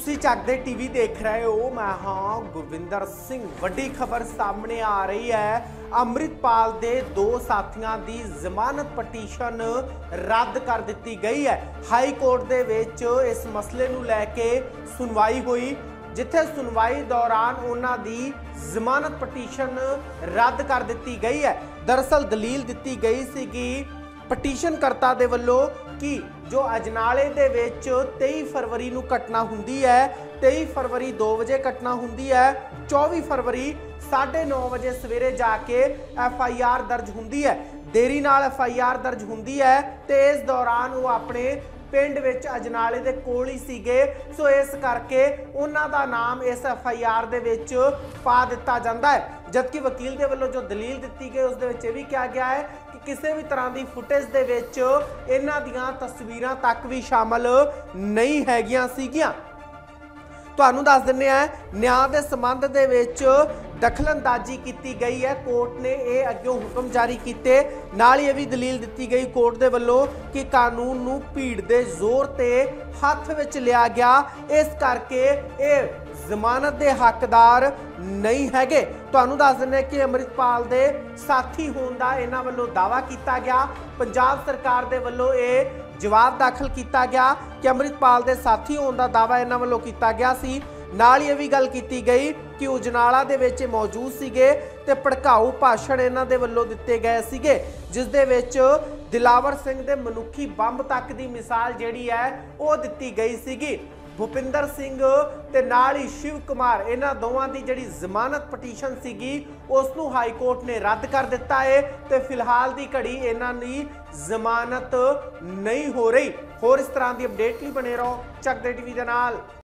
ਤੁਸੀਂ ਚੱਕਦੇ टीवी देख रहे हो। मैं हाँ गुरविंदर सिंह। वड्डी खबर सामने आ रही है। अमृतपाल दे दो साथियों की जमानत पटीशन रद्द कर दी गई है। हाई कोर्ट दे विच इस मसले नूं लैके सुनवाई हुई, जिथे सुनवाई दौरान उन्हां दी जमानत पटीशन रद्द कर दी गई है। दरअसल दलील दी गई सी कि पटीशनकर्ता दे वल्लों कि जो अजनाले दे विच 23 फरवरी नूं घटना हुंदी है, 23 फरवरी 2 वजे घटना हुंदी है, 24 फरवरी 9:30 वजे सवेरे जाके FIR दर्ज हुंदी है। देरी नाल FIR दर्ज हुंदी है ते इस दौरान वो अपने पिंड विच अजनाले दे कोल ही सीगे, सो इस करके उन्हां दा नाम इस FIR दे विच पा दिता जांदा है। जबकि वकील दे वल्लों जो दलील दित्ती गई उस दे विच भी कहा गया है कि किसी भी तरह की फुटेज दे विच इन्हां दियां तस्वीरां तक भी शामिल नहीं हैगियां सीगियां। तुहानूं दस दिंदे आ न्याय के संबंध दे विच दखलअंदाजी की गई है। कोर्ट ने यह अग्गों हुक्म जारी किए, नाल ही भी दलील दी गई कोर्ट के वल्लों कि कानून नूं भीड़ के जोर ते हथ विच लिया गया, इस करके ये जमानत के हकदार नहीं हैगे। तुहानूं दस दिंदे कि अमृतपाल दे साथी होण दा इन्हां वल्लों दावा किया गया। पंजाब सरकार दे वल्लों ये जवाब दाखिल किया गया कि अमृतपाल के साथी होने का दावा इन्हां वल्लों किया गया सी। नाल ही भी गल की गई कि उजनाला दे विच मौजूद सीगे ते भड़काऊ भाषण इन्हां दे वल्लों दिते गए सीगे, जिस दे विच दिलावर सिंह दे मनुखी बंब तक दी मिसाल जिहड़ी है वो दिती गई सीगी। भुपिंदर सिंह ते नाल ही शिव कुमार इन्हां दोवां दी जिहड़ी जमानत पटीशन सीगी उसनूं हाई कोर्ट ने रद्द कर दिता है ते फिलहाल दी घड़ी इन्हां दी जमानत नहीं हो रही। होर इस तरह की अपडेट लई बने रहो चकदे टीवी दे नाल।